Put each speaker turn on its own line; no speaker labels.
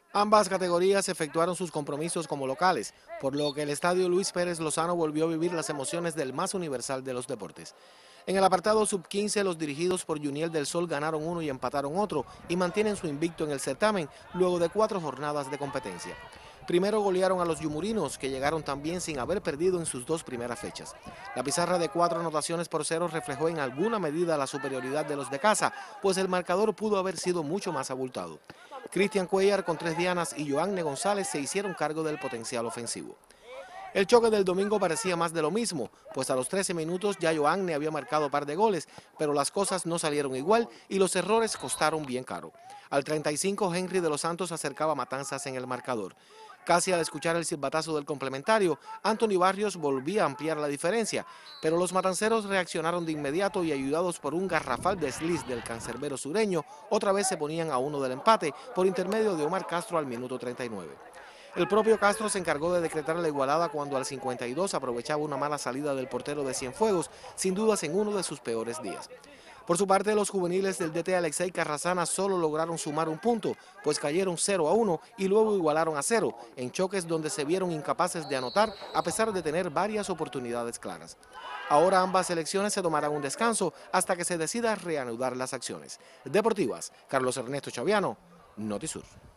Ambas categorías efectuaron sus compromisos como locales, por lo que el estadio Luis Pérez Lozano volvió a vivir las emociones del más universal de los deportes. En el apartado sub-15, los dirigidos por Juniel del Sol ganaron uno y empataron otro y mantienen su invicto en el certamen luego de 4 jornadas de competencia. Primero golearon a los yumurinos, que llegaron también sin haber perdido en sus 2 primeras fechas. La pizarra de 4 anotaciones por 0 reflejó en alguna medida la superioridad de los de casa, pues el marcador pudo haber sido mucho más abultado. Cristian Cuellar con 3 dianas y Joanne González se hicieron cargo del potencial ofensivo. El choque del domingo parecía más de lo mismo, pues a los 13 minutos ya Joanne había marcado par de goles, pero las cosas no salieron igual y los errores costaron bien caro. Al 35, Henry de los Santos acercaba matanzas en el marcador. Casi al escuchar el silbatazo del complementario, Anthony Barrios volvía a ampliar la diferencia, pero los matanceros reaccionaron de inmediato y ayudados por un garrafal desliz del cancerbero sureño, otra vez se ponían a 1 del empate por intermedio de Omar Castro al minuto 39. El propio Castro se encargó de decretar la igualada cuando al 52 aprovechaba una mala salida del portero de Cienfuegos, sin dudas en uno de sus peores días. Por su parte, los juveniles del DT Alexei Carrasana solo lograron sumar un punto, pues cayeron 0-1 y luego igualaron a 0, en choques donde se vieron incapaces de anotar a pesar de tener varias oportunidades claras. Ahora ambas selecciones se tomarán un descanso hasta que se decida reanudar las acciones. Deportivas, Carlos Ernesto Chaviano, Notisur.